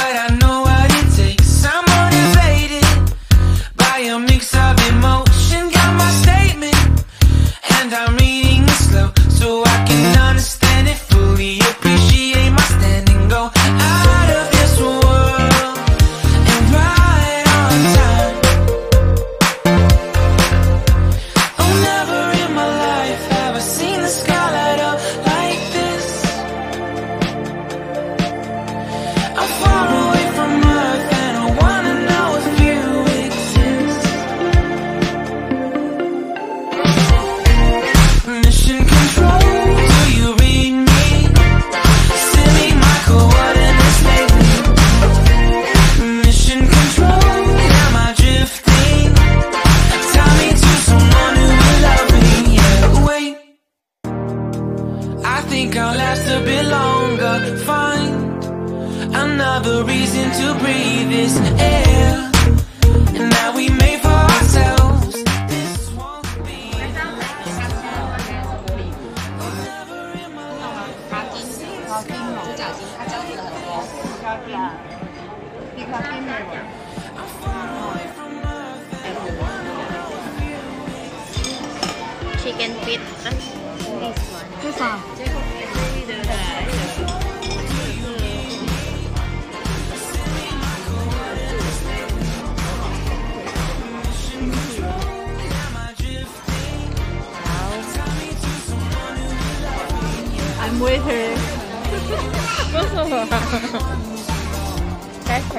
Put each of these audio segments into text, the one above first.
but I know what it takes. I'm motivated by a mix of emotion. Got my statement, and I'm reading it slow so I can understand it fully. Appreciate my stand and go out of this world and right on time. Oh, never in my life have I seen the sky light up like this. I'm far away from Earth and I wanna know if you exist. Mission control, do you read me? Send me my coordinates lately. Mission control, am I drifting? Tie me to someone who will love me. Yeah, wait, I think I'll last a bit longer. Find another reason to breathe this air, and that we made for ourselves. This won't be never in my life. 花丁哦，这脚筋它脚底的很多。花丁，地花丁的嘛。Chicken feet, this one. 这啥？这个对不对？ I'm waiter. 为什么？谢谢。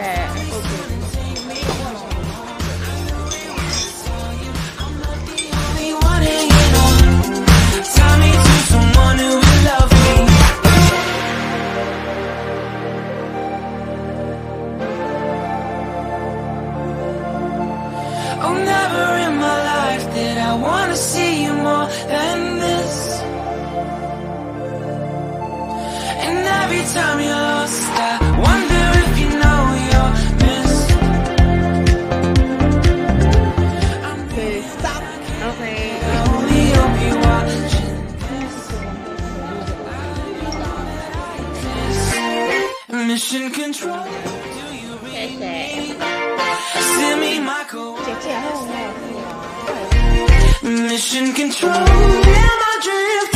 Tie me to someone who will love me. Oh, never in my life did I wanna see you more than this. And every time you're lost, I wonder if you know you're missed. Okay, stop. Okay. I only hope you're watching this. Mission control, do you read me? Send me my code. 姐姐还有没有？ Mission control, am I drifting?